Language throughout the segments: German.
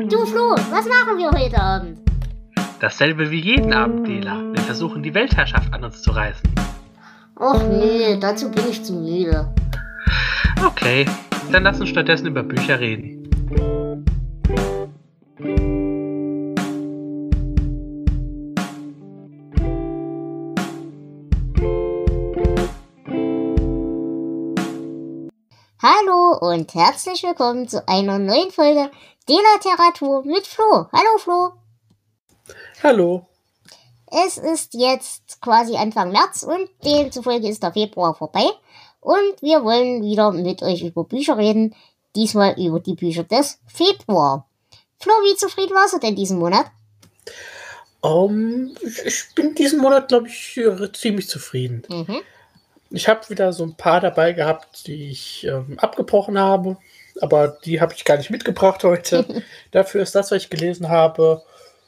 Du Flo, was machen wir heute Abend? Dasselbe wie jeden Abend, Dela. Wir versuchen, die Weltherrschaft an uns zu reißen. Och nee, dazu bin ich zu müde. Okay, dann lass uns stattdessen über Bücher reden. Hallo und herzlich willkommen zu einer neuen Folge Dela-Literatur mit Flo. Hallo Flo. Hallo. Es ist jetzt quasi Anfang März und demzufolge ist der Februar vorbei. Und wir wollen wieder mit euch über Bücher reden. Diesmal über die Bücher des Februar. Flo, wie zufrieden warst du denn diesen Monat? Ich bin diesen Monat, glaube ich, ziemlich zufrieden. Ich habe wieder so ein paar dabei gehabt, die ich abgebrochen habe. Aber die habe ich gar nicht mitgebracht heute. Dafür ist das, was ich gelesen habe,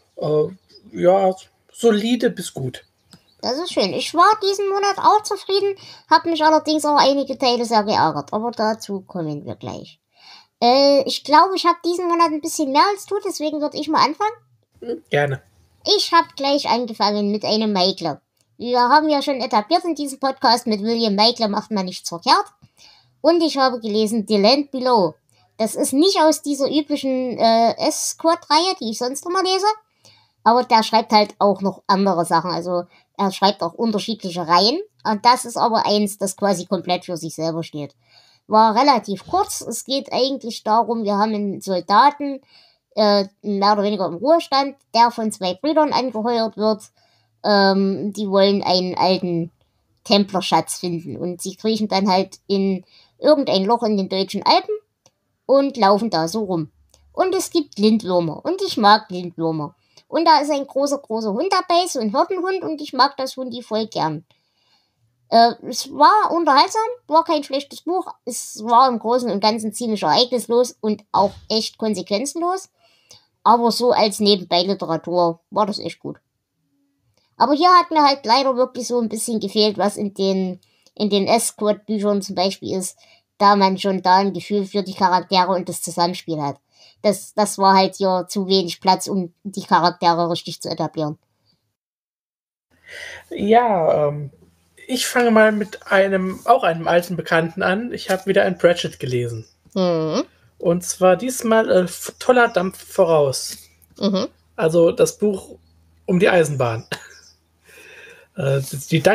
solide bis gut. Das ist schön. Ich war diesen Monat auch zufrieden, habe mich allerdings auch einige Teile sehr geärgert. Aber dazu kommen wir gleich. Ich glaube, ich habe diesen Monat ein bisschen mehr als du, deswegen würde ich mal anfangen. Gerne. Ich habe gleich angefangen mit einem Meikler. Wir haben ja schon etabliert in diesem Podcast, mit William Meikler macht man nichts verkehrt. Und ich habe gelesen The Land Below. Das ist nicht aus dieser üblichen Escort-Reihe, die ich sonst immer lese. Aber der schreibt halt auch noch andere Sachen. Also er schreibt auch unterschiedliche Reihen. Und das ist aber eins, das quasi komplett für sich selber steht. War relativ kurz. Es geht eigentlich darum, wir haben einen Soldaten, mehr oder weniger im Ruhestand, der von 2 Brüdern angeheuert wird. Die wollen einen alten Templerschatz finden. Und sie kriechen dann halt in irgendein Loch in den deutschen Alpen und laufen da so rum. Und es gibt Lindwürmer. Und ich mag Lindwürmer. Und da ist ein großer Hund dabei, so ein Hirtenhund. Und ich mag das Hundi voll gern. Es war unterhaltsam, war kein schlechtes Buch. Es war im Großen und Ganzen ziemlich ereignislos und auch echt konsequenzenlos. Aber so als Nebenbei-Literatur war das echt gut. Aber hier hat mir halt leider wirklich so ein bisschen gefehlt, was in den Escort-Büchern zum Beispiel ist, da man schon da ein Gefühl für die Charaktere und das Zusammenspiel hat. Das war halt hier zu wenig Platz, um die Charaktere richtig zu etablieren. Ja, ich fange mal mit einem alten Bekannten an. Ich habe wieder ein Pratchett gelesen. Und zwar diesmal Toller Dampf voraus. Also das Buch um die Eisenbahn. Die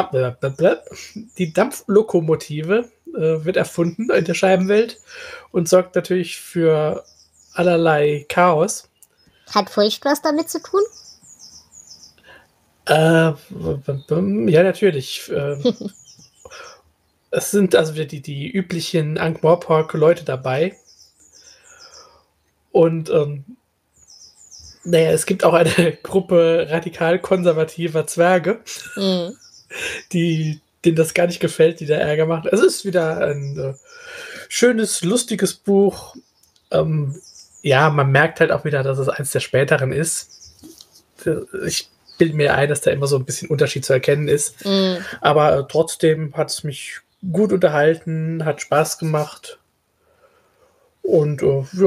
Dampflokomotive wird erfunden in der Scheibenwelt und sorgt natürlich für allerlei Chaos. Hat Feucht was damit zu tun? Ja, natürlich. Es sind also wieder die üblichen Ankh-Morpork-Leute dabei. Und es gibt auch eine Gruppe radikal-konservativer Zwerge, denen das gar nicht gefällt, die da Ärger machen. Es ist wieder ein schönes, lustiges Buch. Man merkt halt auch wieder, dass es eins der späteren ist. Ich bilde mir ein, dass da immer so ein bisschen Unterschied zu erkennen ist. Aber trotzdem hat es mich gut unterhalten, hat Spaß gemacht. Und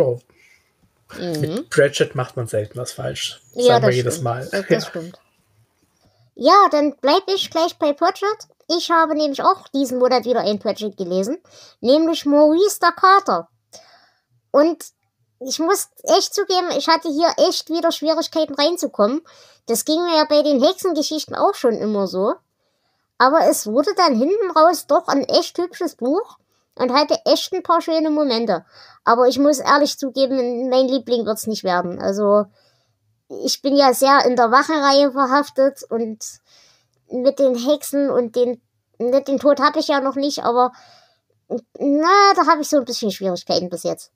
mit Pratchett macht man selten was falsch. Sagen wir jedes Mal. Das stimmt. Ja, dann bleibe ich gleich bei Pratchett. Ich habe nämlich auch diesen Monat wieder ein Pratchett gelesen, nämlich Maurice der Kater. Und ich muss echt zugeben, ich hatte hier echt wieder Schwierigkeiten reinzukommen. Das ging mir ja bei den Hexengeschichten auch schon immer so. Aber es wurde dann hinten raus doch ein echt hübsches Buch und hatte echt ein paar schöne Momente. Aber ich muss ehrlich zugeben, mein Liebling wird's nicht werden. Also ich bin ja sehr in der Wachenreihe verhaftet und mit den Hexen und den Tod habe ich ja noch nicht, aber da habe ich so ein bisschen Schwierigkeiten bis jetzt.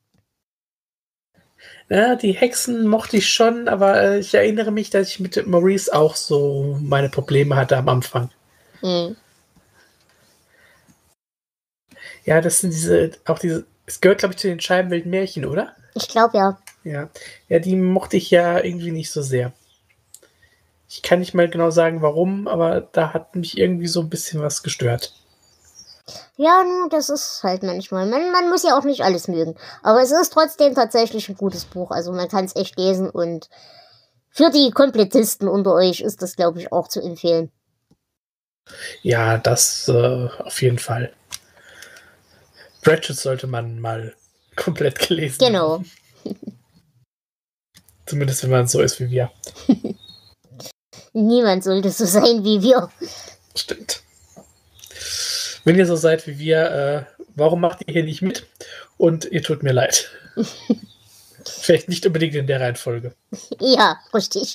Ja, die Hexen mochte ich schon, aber ich erinnere mich, dass ich mit Maurice auch so meine Probleme hatte am Anfang. Ja, das sind es gehört, glaube ich, zu den Scheibenwelt-Märchen, oder? Ich glaube, ja. Ja, die mochte ich ja irgendwie nicht so sehr. Ich kann nicht mal genau sagen, warum, aber da hat mich irgendwie so ein bisschen was gestört. Ja, nun, das ist halt manchmal. Man muss ja auch nicht alles mögen. Aber es ist trotzdem tatsächlich ein gutes Buch. Also man kann es echt lesen und für die Komplettisten unter euch ist das, glaube ich, auch zu empfehlen. Ja, das auf jeden Fall. Pratchett sollte man mal komplett gelesen Genau. haben. Zumindest wenn man so ist wie wir. Niemand sollte so sein wie wir. Stimmt. Wenn ihr so seid wie wir, warum macht ihr hier nicht mit? Und ihr tut mir leid. Vielleicht nicht unbedingt in der Reihenfolge. Ja, richtig.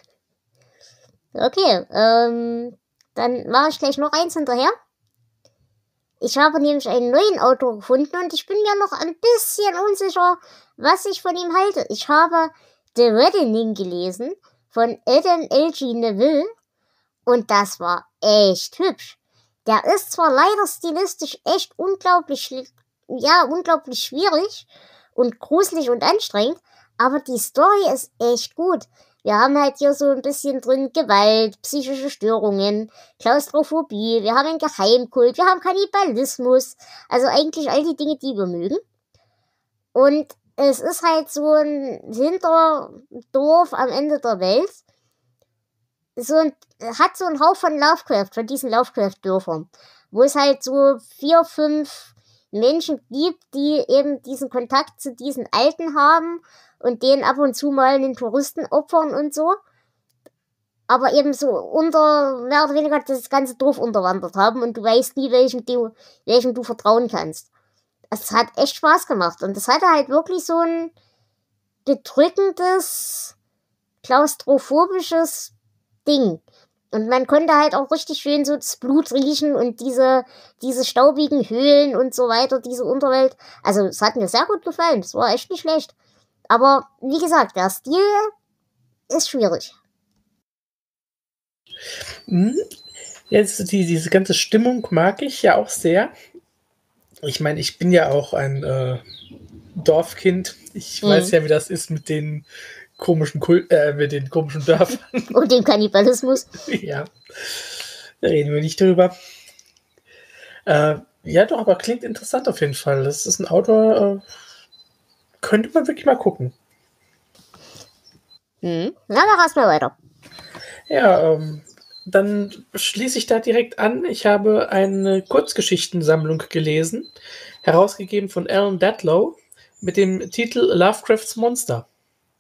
Okay, dann mache ich gleich noch eins hinterher. Ich habe nämlich einen neuen Autor gefunden und ich bin mir noch ein bisschen unsicher, was ich von ihm halte. Ich habe The Reddening gelesen von Adam L.G. Neville und das war echt hübsch. Der ist zwar leider stilistisch echt unglaublich schwierig und gruselig und anstrengend, aber die Story ist echt gut. Wir haben halt hier so ein bisschen drin Gewalt, psychische Störungen, Klaustrophobie, wir haben einen Geheimkult, wir haben Kannibalismus, also eigentlich all die Dinge, die wir mögen. Und es ist halt so ein Hinterdorf am Ende der Welt. Hat so einen Hauch von Lovecraft, von diesen Lovecraft-Dörfern, wo es halt so 4, 5 Menschen gibt, die eben diesen Kontakt zu diesen Alten haben und denen ab und zu mal einen Touristen opfern und so. Aber eben so mehr oder weniger das ganze Dorf unterwandert haben und du weißt nie, welchem du vertrauen kannst. Es hat echt Spaß gemacht und es hatte halt wirklich so ein bedrückendes, klaustrophobisches Ding. Und man konnte halt auch richtig schön so das Blut riechen und diese staubigen Höhlen und so weiter, diese Unterwelt. Also es hat mir sehr gut gefallen, es war echt nicht schlecht. Aber wie gesagt, der Stil ist schwierig. Jetzt diese ganze Stimmung mag ich ja auch sehr. Ich meine, ich bin ja auch ein Dorfkind. Ich weiß ja, wie das ist mit den komischen Dörfern. Und dem Kannibalismus. Ja, da reden wir nicht drüber. Ja, doch, aber klingt interessant auf jeden Fall. Das ist ein Autor, könnte man wirklich mal gucken. Na, mach erstmal weiter. Ja, dann schließe ich da direkt an. Ich habe eine Kurzgeschichtensammlung gelesen, herausgegeben von Alan Dadlow, mit dem Titel Lovecrafts Monster.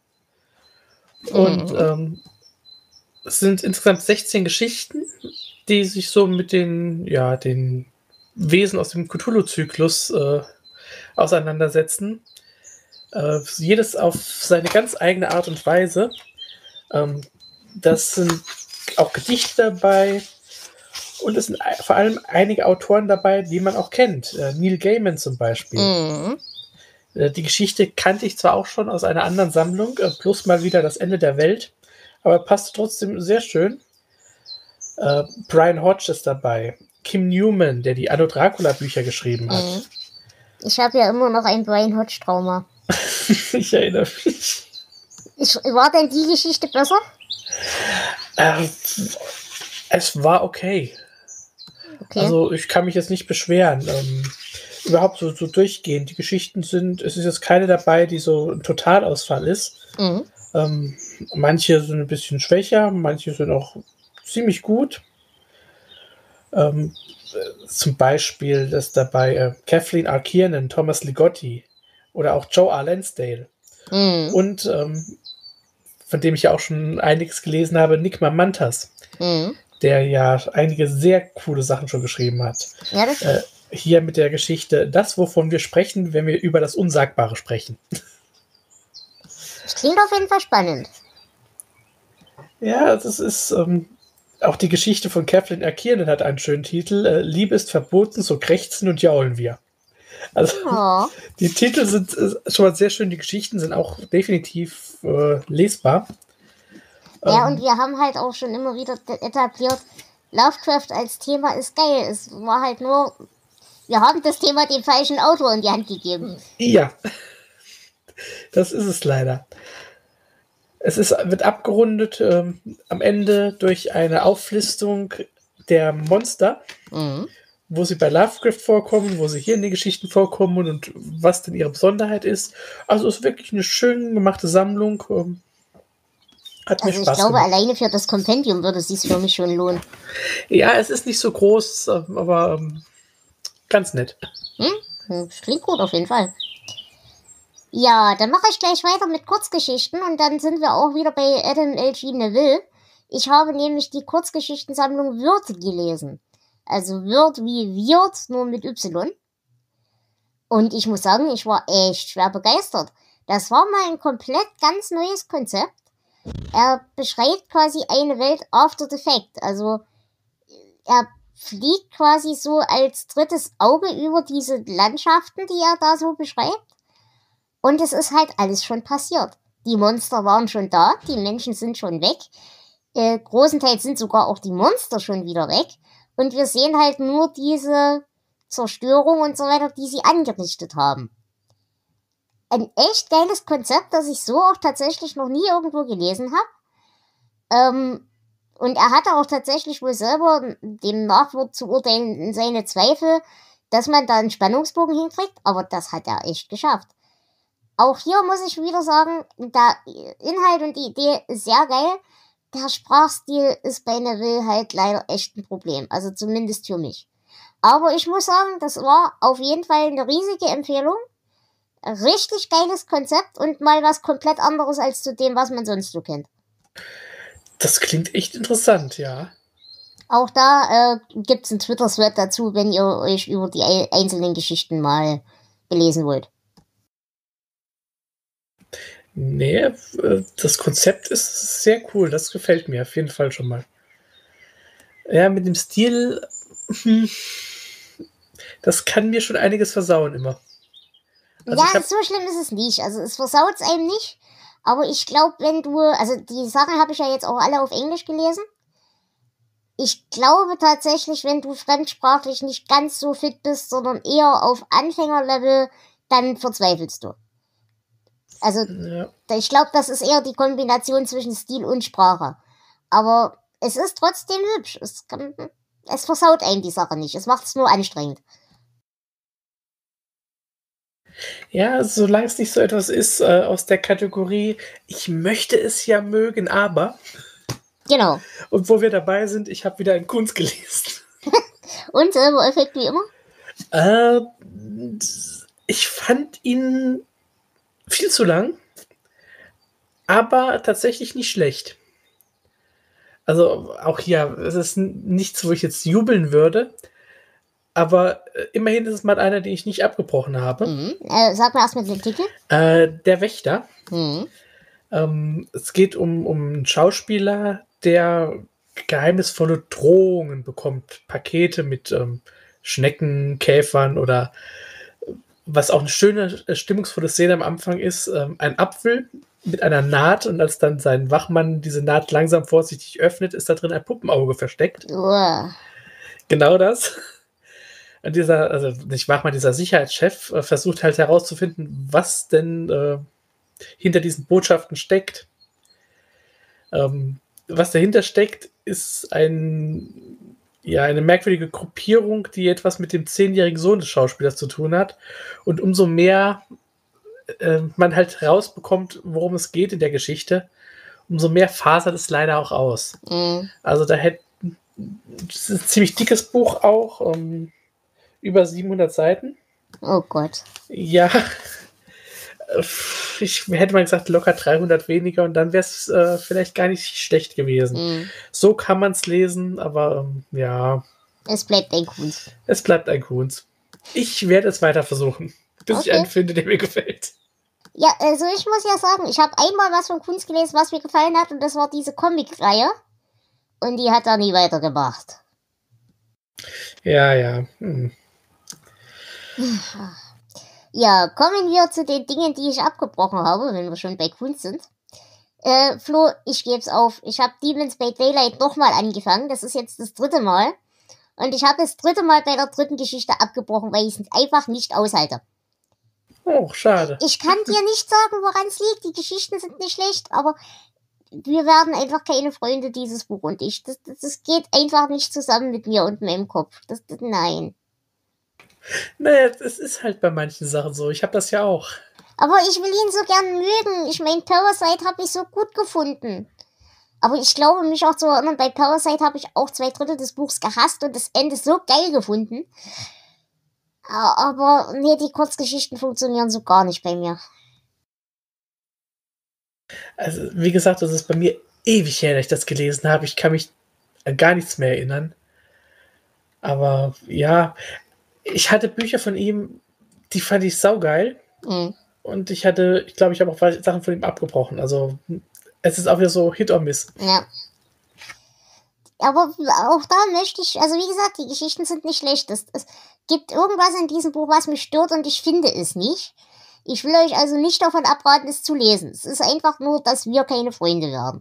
Und es sind insgesamt 16 Geschichten, die sich so mit den Wesen aus dem Cthulhu-Zyklus auseinandersetzen. Jedes auf seine ganz eigene Art und Weise. Das sind auch Gedichte dabei und es sind vor allem einige Autoren dabei, die man auch kennt. Neil Gaiman zum Beispiel. Die Geschichte kannte ich zwar auch schon aus einer anderen Sammlung, plus mal wieder das Ende der Welt, aber passt trotzdem sehr schön. Brian Hodge ist dabei. Kim Newman, der die Anno Dracula Bücher geschrieben hat. Ich habe ja immer noch ein Brian Hodge Trauma. Ich erinnere mich. War denn die Geschichte besser? Es war okay. Also ich kann mich jetzt nicht beschweren. Überhaupt so durchgehend. Die Geschichten es ist jetzt keine dabei, die so ein Totalausfall ist. Manche sind ein bisschen schwächer, manche sind auch ziemlich gut. Zum Beispiel ist dabei Kathleen R. Kiernan, Thomas Ligotti oder auch Joe R. Lansdale. Und von dem ich ja auch schon einiges gelesen habe, Nick Mamantas, der ja einige sehr coole Sachen schon geschrieben hat. Ja, das hier mit der Geschichte, das, wovon wir sprechen, wenn wir über das Unsagbare sprechen. Das klingt auf jeden Fall spannend. Ja, das ist auch die Geschichte von Kathleen R. Kiernan hat einen schönen Titel. Liebe ist verboten, so krächzen und jaulen wir. Also die Titel sind schon mal sehr schön, die Geschichten sind auch definitiv lesbar. Ja, und wir haben halt auch schon immer wieder etabliert, Lovecraft als Thema ist geil. Es war halt nur, wir haben das Thema dem falschen Autor in die Hand gegeben. Ja, das ist es leider. Wird abgerundet am Ende durch eine Auflistung der Monster. wo sie bei Lovecraft vorkommen, wo sie hier in den Geschichten vorkommen und was denn ihre Besonderheit ist. Also es ist wirklich eine schön gemachte Sammlung. Hat mir Also ich Spaß glaube, gemacht. alleine für das Kompendium würde es sich für mich schon lohnen. Ja, es ist nicht so groß, aber ganz nett. Das klingt gut auf jeden Fall. Ja, dann mache ich gleich weiter mit Kurzgeschichten und dann sind wir auch wieder bei Adam L.G. Neville. Ich habe nämlich die Kurzgeschichtensammlung Weird gelesen. Also Weird wie Weird, nur mit Y. Und ich muss sagen, ich war echt schwer begeistert. Das war mal ein komplett ganz neues Konzept. Er beschreibt quasi eine Welt after the fact. Also er fliegt quasi so als drittes Auge über diese Landschaften, die er da so beschreibt. Und es ist halt alles schon passiert. Die Monster waren schon da, die Menschen sind schon weg. Großenteils sind sogar auch die Monster schon wieder weg. Und wir sehen halt nur diese Zerstörung und so weiter, die sie angerichtet haben. Ein echt geiles Konzept, das ich so auch tatsächlich noch nie irgendwo gelesen habe. Und er hatte auch tatsächlich wohl selber, dem Nachwort zu urteilen, seine Zweifel, dass man da einen Spannungsbogen hinkriegt, aber das hat er echt geschafft. Auch hier muss ich wieder sagen, der Inhalt und die Idee ist sehr geil. Der Sprachstil ist bei Neville halt leider echt ein Problem, also zumindest für mich. Aber ich muss sagen, das war auf jeden Fall eine riesige Empfehlung. Richtig geiles Konzept und mal was komplett anderes als zu dem, was man sonst so kennt. Das klingt echt interessant, ja. Auch da gibt's einen Twitter-Thread dazu, wenn ihr euch über die einzelnen Geschichten mal belesen wollt. Nee, das Konzept ist sehr cool. Das gefällt mir auf jeden Fall schon mal. Ja, mit dem Stil, das kann mir schon einiges versauen immer. Also ja, so schlimm ist es nicht. Also es versaut's einem nicht. Aber ich glaube, wenn du, also die Sachen habe ich ja jetzt auch alle auf Englisch gelesen. Ich glaube tatsächlich, wenn du fremdsprachlich nicht ganz so fit bist, sondern eher auf Anfängerlevel, dann verzweifelst du. Also ja. ich glaube, das ist eher die Kombination zwischen Stil und Sprache. Aber es ist trotzdem hübsch. Es versaut einem die Sache nicht. Es macht es nur anstrengend. Ja, solange es nicht so etwas ist aus der Kategorie, ich möchte es ja mögen, aber. Genau. Und wo wir dabei sind, ich habe wieder einen Kunst gelesen. Und selber Effekt wie immer? Ich fand ihn viel zu lang, aber tatsächlich nicht schlecht. Also auch hier, es ist nichts, wo ich jetzt jubeln würde, aber immerhin ist es mal einer, den ich nicht abgebrochen habe. Sag mal erstmal den Titel. Der Wächter. Es geht um einen Schauspieler, der geheimnisvolle Drohungen bekommt. Pakete mit Schnecken, Käfern oder was auch eine schöne, stimmungsvolle Szene am Anfang ist, ein Apfel mit einer Naht und als dann sein Wachmann diese Naht langsam vorsichtig öffnet, ist da drin ein Puppenauge versteckt. Uah. Genau das. Und dieser Sicherheitschef versucht halt herauszufinden, was denn hinter diesen Botschaften steckt. Was dahinter steckt, ist eine merkwürdige Gruppierung, die etwas mit dem 10-jährigen Sohn des Schauspielers zu tun hat. Und umso mehr man halt rausbekommt, worum es geht in der Geschichte, umso mehr fasert es leider auch aus. Also das ist ein ziemlich dickes Buch auch, über 700 Seiten. Oh Gott. Ja, ich hätte mal gesagt, locker 300 weniger und dann wäre es vielleicht gar nicht schlecht gewesen. So kann man es lesen, aber ja. Es bleibt ein Kunst. Es bleibt ein Kunst. Ich werde es weiter versuchen, bis ich einen finde, der mir gefällt. Ja, also ich muss ja sagen, ich habe einmal was von Kunst gelesen, was mir gefallen hat und das war diese Comic-Reihe und die hat er nie weitergemacht. Ja. Ja, kommen wir zu den Dingen, die ich abgebrochen habe, wenn wir schon bei Kunst sind. Flo, ich geb's auf. Ich habe Demons by Daylight nochmal angefangen. Das ist jetzt das 3. Mal. Und ich habe das 3. Mal bei der 3. Geschichte abgebrochen, weil ich es einfach nicht aushalte. Oh, schade. Ich kann dir nicht sagen, woran es liegt. Die Geschichten sind nicht schlecht, aber wir werden einfach keine Freunde, dieses Buch und ich. Das geht einfach nicht zusammen mit mir und meinem Kopf. Nein. Naja, es ist halt bei manchen Sachen so. Ich habe das ja auch. Aber ich will ihn so gern mögen. Ich meine, Parasite habe ich so gut gefunden. Aber ich glaube, mich auch zu erinnern, bei Parasite habe ich auch 2/3 des Buchs gehasst und das Ende so geil gefunden. Aber nee, die Kurzgeschichten funktionieren so gar nicht bei mir. Also, wie gesagt, das ist bei mir ewig her, dass ich das gelesen habe. Ich kann mich an gar nichts mehr erinnern. Aber ja, ich hatte Bücher von ihm, die fand ich saugeil. Mhm. Und ich glaube, ich habe auch Sachen von ihm abgebrochen. Also, es ist auch wieder so Hit or Miss. Ja. Aber auch da möchte ich, also wie gesagt, die Geschichten sind nicht schlecht. Es gibt irgendwas in diesem Buch, was mich stört und ich finde es nicht. Ich will euch also nicht davon abraten, es zu lesen. Es ist einfach nur, dass wir keine Freunde werden.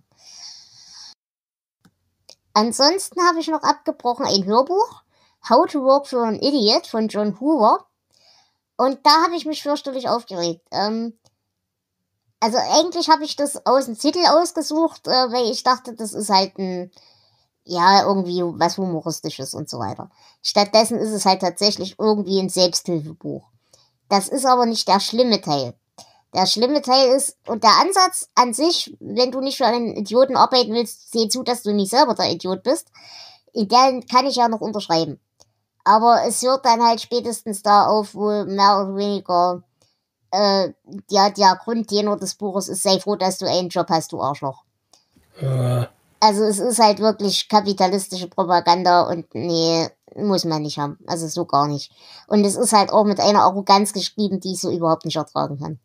Ansonsten habe ich noch abgebrochen ein Hörbuch, How to Work for an Idiot von John Hoover. Und da habe ich mich fürchterlich aufgeregt. Also eigentlich habe ich das aus dem Titel ausgesucht, weil ich dachte, das ist halt irgendwie was Humoristisches und so weiter. Stattdessen ist es halt tatsächlich irgendwie ein Selbsthilfebuch. Das ist aber nicht der schlimme Teil. Der schlimme Teil ist, und der Ansatz an sich, wenn du nicht für einen Idioten arbeiten willst, seh zu, dass du nicht selber der Idiot bist, in den kann ich ja noch unterschreiben. Aber es hört dann halt spätestens da auf, wo mehr oder weniger der Grundtenor des Buches ist, sei froh, dass du einen Job hast, du Arschloch. Also es ist halt wirklich kapitalistische Propaganda und nee, muss man nicht haben. Also so gar nicht. Und es ist halt auch mit einer Arroganz geschrieben, die ich so überhaupt nicht ertragen kann.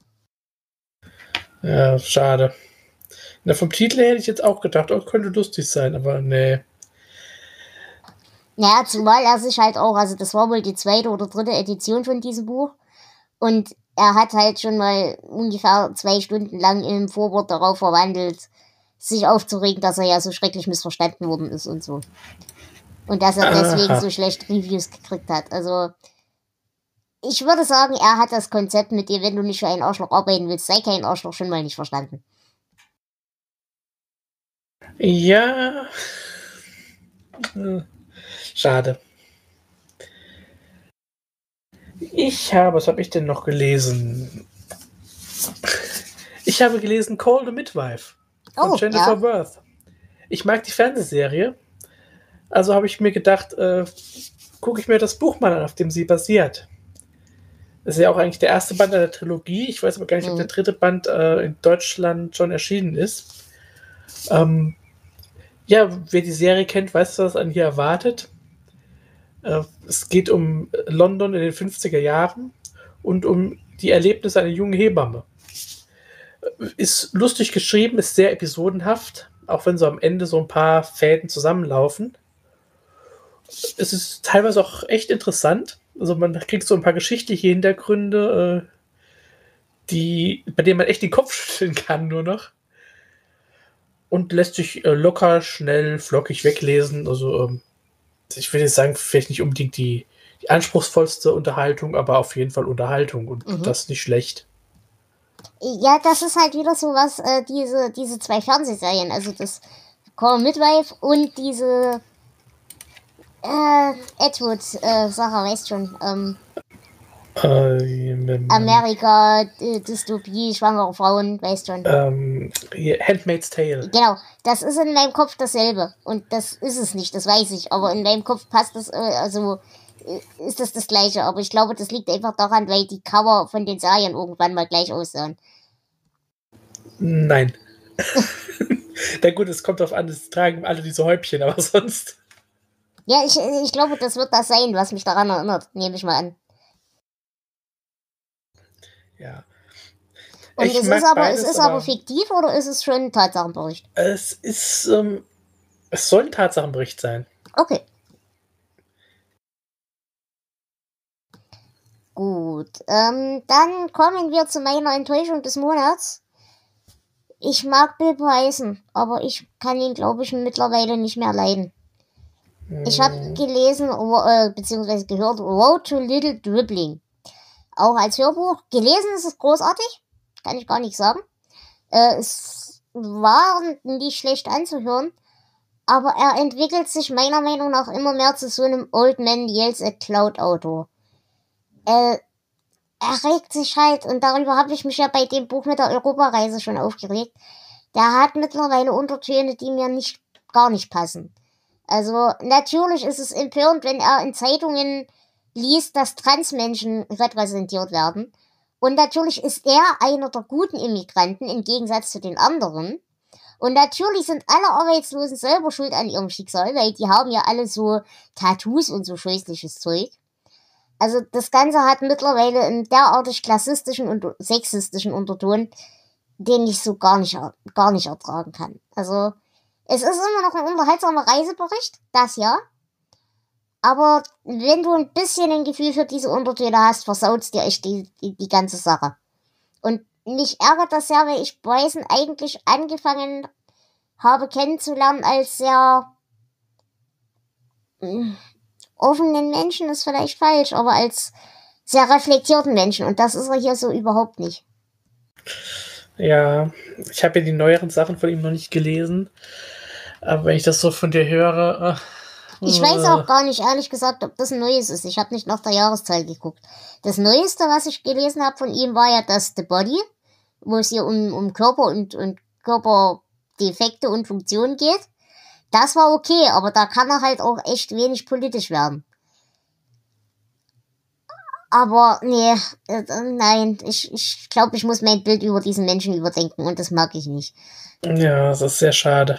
Ja, schade. Na, vom Titel her hätte ich jetzt auch gedacht, könnte lustig sein, aber nee. Naja, zumal er sich halt auch, also das war wohl die 2. oder 3. Edition von diesem Buch. Und er hat halt schon mal ungefähr 2 Stunden lang im Vorwort darauf verwandelt, sich aufzuregen, dass er ja so schrecklich missverstanden worden ist und so. Und dass er deswegen so schlecht Reviews gekriegt hat. Also, ich würde sagen, er hat das Konzept mit dir, wenn du nicht für einen Arschloch arbeiten willst, sei kein Arschloch, schon mal nicht verstanden. Ja. Schade. Was habe ich denn noch gelesen? Ich habe gelesen Call the Midwife von Jennifer Worth. Ich mag die Fernsehserie. Also habe ich mir gedacht, gucke ich mir das Buch mal an, auf dem sie basiert. Das ist ja auch eigentlich der erste Band einer Trilogie. Ich weiß aber gar nicht, ob der 3. Band in Deutschland schon erschienen ist. Wer die Serie kennt, weiß, was einen hier erwartet. Es geht um London in den 50er Jahren und um die Erlebnisse einer jungen Hebamme. Ist lustig geschrieben, ist sehr episodenhaft, auch wenn so am Ende so ein paar Fäden zusammenlaufen. Es ist teilweise auch echt interessant. Also man kriegt so ein paar geschichtliche Hintergründe, bei denen man echt den Kopf schütteln kann nur noch. Und lässt sich locker, schnell, flockig weglesen. Also ich würde jetzt sagen, vielleicht nicht unbedingt die anspruchsvollste Unterhaltung, aber auf jeden Fall Unterhaltung und das nicht schlecht. Ja, das ist halt wieder so was, diese 2 Fernsehserien, also das Call Midwife und diese Edward-Sache, weißt schon, Amerika, Dystopie, schwangere Frauen, weißt schon. Handmaid's Tale. Genau, das ist in meinem Kopf dasselbe. Und das ist es nicht, das weiß ich. Aber in meinem Kopf passt das, ist das Gleiche. Aber ich glaube, das liegt einfach daran, weil die Cover von den Serien irgendwann mal gleich aussahen. Nein. Na gut, es kommt drauf an, es tragen alle diese Häubchen, aber sonst. Ja, ich glaube, das wird das sein, was mich daran erinnert, nehme ich mal an. Ja. Und es ist aber fiktiv oder ist es schon ein Tatsachenbericht? Es soll ein Tatsachenbericht sein. Okay. Gut, dann kommen wir zu meiner Enttäuschung des Monats. Ich mag Bill Bryson, aber ich kann ihn, glaube ich, mittlerweile nicht mehr leiden. Ich habe gelesen, beziehungsweise gehört, Road to Little Dribbling. Auch als Hörbuch. Gelesen ist es großartig. Kann ich gar nicht sagen. Es war nicht schlecht anzuhören. Aber er entwickelt sich meiner Meinung nach immer mehr zu so einem Old Man Yells at Cloud Autor. er regt sich halt, und darüber habe ich mich ja bei dem Buch mit der Europareise schon aufgeregt. Der hat mittlerweile Untertöne, die mir gar nicht passen. Also natürlich ist es empörend, wenn er in Zeitungen liest, dass Transmenschen repräsentiert werden. Und natürlich ist er einer der guten Immigranten im Gegensatz zu den anderen. Und natürlich sind alle Arbeitslosen selber schuld an ihrem Schicksal, weil die haben ja alle so Tattoos und so scheußliches Zeug. Also das Ganze hat mittlerweile einen derartig klassistischen und sexistischen Unterton, den ich so gar nicht ertragen kann. Also es ist immer noch ein unterhaltsamer Reisebericht, das ja. Aber wenn du ein bisschen ein Gefühl für diese Untertöne hast, versaut's dir echt die ganze Sache. Und mich ärgert das sehr, weil ich Bryson eigentlich angefangen habe kennenzulernen als sehr offenen Menschen, ist vielleicht falsch, aber als sehr reflektierten Menschen. Und das ist er hier so überhaupt nicht. Ja, ich habe ja die neueren Sachen von ihm noch nicht gelesen. Aber wenn ich das so von dir höre... Ich weiß auch gar nicht, ehrlich gesagt, ob das ein neues ist. Ich habe nicht nach der Jahreszahl geguckt. Das Neueste, was ich gelesen habe von ihm, war ja das The Body, wo es hier um Körper und Körperdefekte und Funktionen geht. Das war okay, aber da kann er halt auch echt wenig politisch werden. Aber nee, nein, ich glaube, ich muss mein Bild über diesen Menschen überdenken, und das mag ich nicht. Ja, das ist sehr schade.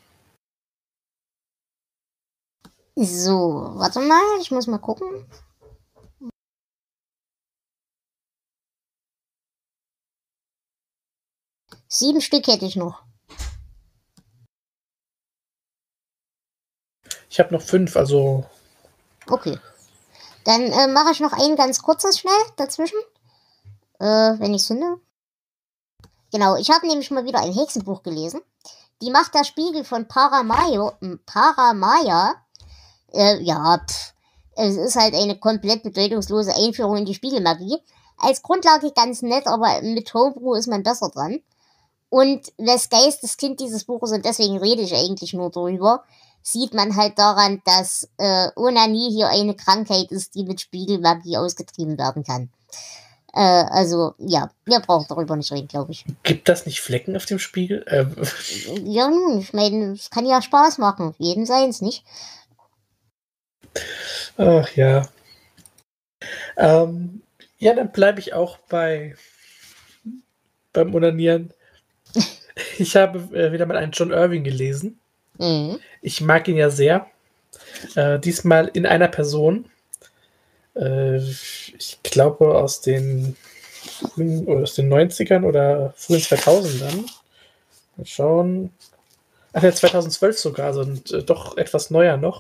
So, warte mal, ich muss mal gucken. Sieben Stück hätte ich noch. Ich habe noch 5, also... Okay. Dann mache ich noch ein ganz kurzes schnell dazwischen. Wenn ich es finde. Genau, ich habe nämlich mal wieder ein Hexenbuch gelesen. Die Macht der Spiegel von Paramaya. Es ist halt eine komplett bedeutungslose Einführung in die Spiegelmagie. Als Grundlage ganz nett, aber mit Homebrew ist man besser dran. Und wes Geisteskind dieses Buches, und deswegen rede ich eigentlich nur drüber, sieht man halt daran, dass Onanie hier eine Krankheit ist, die mit Spiegelmagie ausgetrieben werden kann. Also, ja, wir brauchen darüber nicht reden, glaube ich. Gibt das nicht Flecken auf dem Spiegel? Ja, nun, ich meine, es kann ja Spaß machen. Jedem seins, nicht? Ach ja. Ja, dann bleibe ich auch beim Onanieren. Ich habe wieder mal einen John Irving gelesen. Mhm. Ich mag ihn ja sehr. Diesmal in einer Person. Ich glaube aus den 90ern oder frühen 2000ern. Mal schauen. Ach ja, 2012 sogar, also doch etwas neuer noch.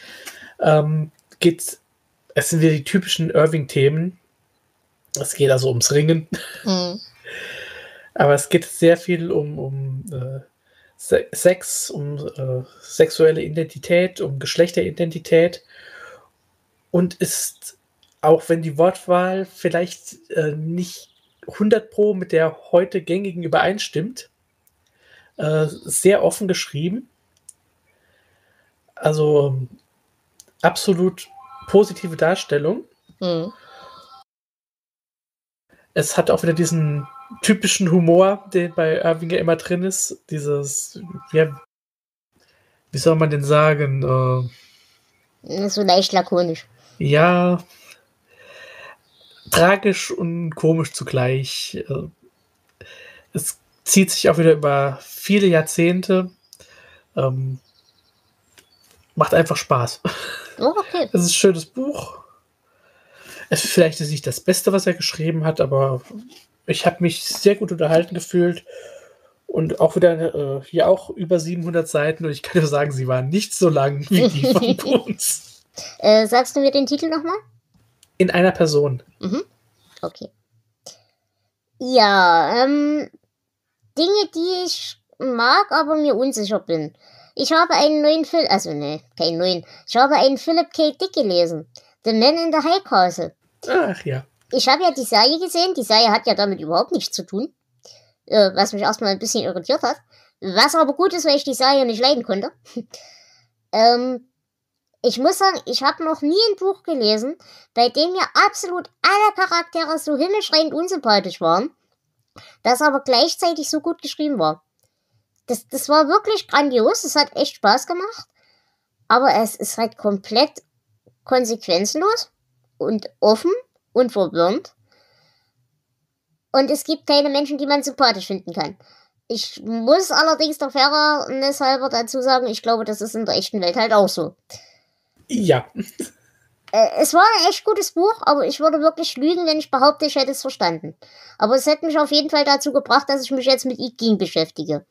Es sind wieder die typischen Irving-Themen. Es geht also ums Ringen. Mhm. Aber es geht sehr viel um Sex, um sexuelle Identität, um Geschlechteridentität. Und ist, auch wenn die Wortwahl vielleicht nicht 100% mit der heute gängigen übereinstimmt, sehr offen geschrieben. Also absolut positive Darstellung. Mhm. Es hat auch wieder diesen typischen Humor, der bei Irving ja immer drin ist. Dieses, ja, wie soll man denn sagen? So leicht lakonisch. Ja, tragisch und komisch zugleich. Es zieht sich auch wieder über viele Jahrzehnte. Macht einfach Spaß. Oh, okay. Es ist ein schönes Buch. Vielleicht ist nicht das Beste, was er geschrieben hat, aber ich habe mich sehr gut unterhalten gefühlt. Und auch wieder hier auch über 700 Seiten. Und ich kann nur sagen, sie waren nicht so lang wie die von uns. Sagst du mir den Titel nochmal? In einer Person. Mhm. Okay. Ja, Dinge, die ich mag, aber mir unsicher bin. Ich habe einen neuen Film, keinen neuen. Ich habe einen Philip K. Dick gelesen. The Man in the High Castle. Ach ja. Ich habe ja die Serie gesehen. Die Serie hat ja damit überhaupt nichts zu tun. Was mich erstmal ein bisschen irritiert hat. Was aber gut ist, weil ich die Serie nicht leiden konnte. Ich muss sagen, ich habe noch nie ein Buch gelesen, bei dem mir absolut alle Charaktere so himmelschreiend unsympathisch waren, das aber gleichzeitig so gut geschrieben war. Das war wirklich grandios, es hat echt Spaß gemacht, aber es ist halt komplett konsequenzenlos und offen und verwirrend. Und es gibt keine Menschen, die man sympathisch finden kann. Ich muss allerdings der Fairness halber dazu sagen, ich glaube, das ist in der echten Welt halt auch so. Ja. Es war ein echt gutes Buch, aber ich würde wirklich lügen, wenn ich behaupte, ich hätte es verstanden. Aber es hätte mich auf jeden Fall dazu gebracht, dass ich mich jetzt mit I Ching beschäftige.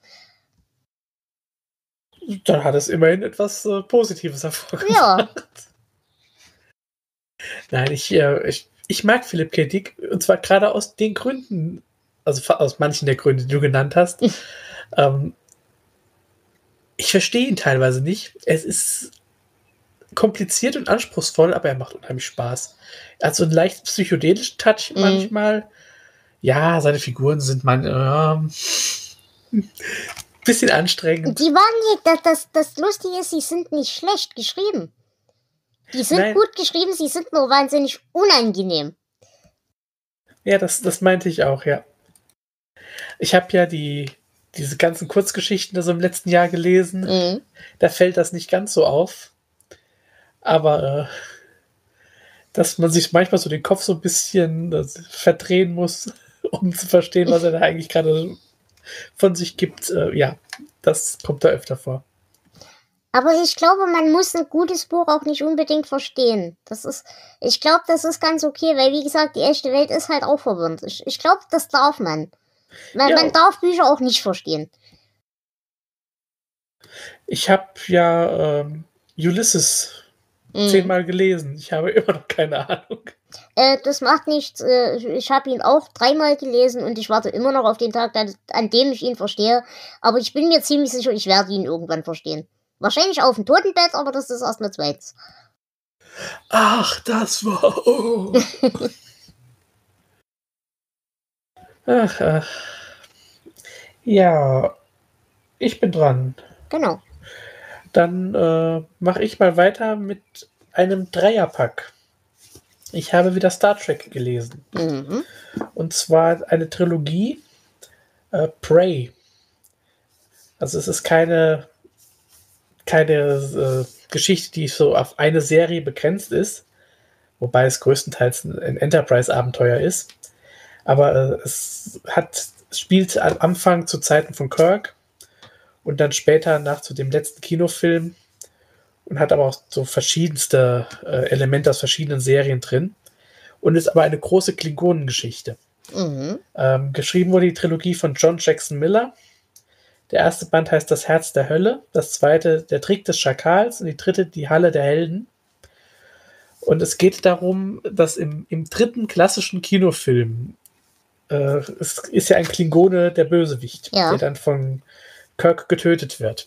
Dann hat es immerhin etwas Positives hervorgebracht. Ja. Nein, ich mag Philip K. Dick, und zwar gerade aus den Gründen, also aus manchen der Gründe, die du genannt hast. Ich verstehe ihn teilweise nicht. Es ist kompliziert und anspruchsvoll, aber er macht unheimlich Spaß. Er hat so einen leicht psychedelischen Touch manchmal. Ja, seine Figuren sind bisschen anstrengend. Die waren nicht, das Lustige ist, sie sind nicht schlecht geschrieben. Die sind gut geschrieben, sie sind nur wahnsinnig unangenehm. Ja, das meinte ich auch, ja. Ich habe ja diese ganzen Kurzgeschichten also im letzten Jahr gelesen. Da fällt das nicht ganz so auf. Aber dass man sich manchmal so den Kopf so ein bisschen verdrehen muss, um zu verstehen, was er da eigentlich gerade von sich gibt, ja, das kommt da öfter vor. Aber ich glaube, man muss ein gutes Buch auch nicht unbedingt verstehen. Ich glaube, das ist ganz okay, weil, wie gesagt, die echte Welt ist halt auch verwirrend. Ich glaube, das darf man. Man darf Bücher auch nicht verstehen. Ich habe ja Ulysses 10-mal gelesen. Ich habe immer noch keine Ahnung. Das macht nichts. Ich habe ihn auch 3-mal gelesen und ich warte immer noch auf den Tag, an dem ich ihn verstehe. Aber ich bin mir ziemlich sicher, ich werde ihn irgendwann verstehen. Wahrscheinlich auf dem Totenbett, aber das ist erst mal zweites. Ach, das war... Oh. Ach. Ja, ich bin dran. Genau. Dann mache ich mal weiter mit einem Dreierpack. Ich habe wieder Star Trek gelesen. Und zwar eine Trilogie, Prey. Also es ist keine Geschichte, die so auf eine Serie begrenzt ist, wobei es größtenteils ein Enterprise-Abenteuer ist. Aber es spielt am Anfang zu Zeiten von Kirk und dann später zu dem letzten Kinofilm und hat aber auch so verschiedenste Elemente aus verschiedenen Serien drin und ist aber eine große Klingonengeschichte. Geschrieben wurde die Trilogie von John Jackson Miller. Der erste Band heißt Das Herz der Hölle, das zweite Der Trick des Schakals und die dritte Die Halle der Helden. Und es geht darum, dass im dritten klassischen Kinofilm es ist ja ein Klingone der Bösewicht, der dann von Kirk getötet wird.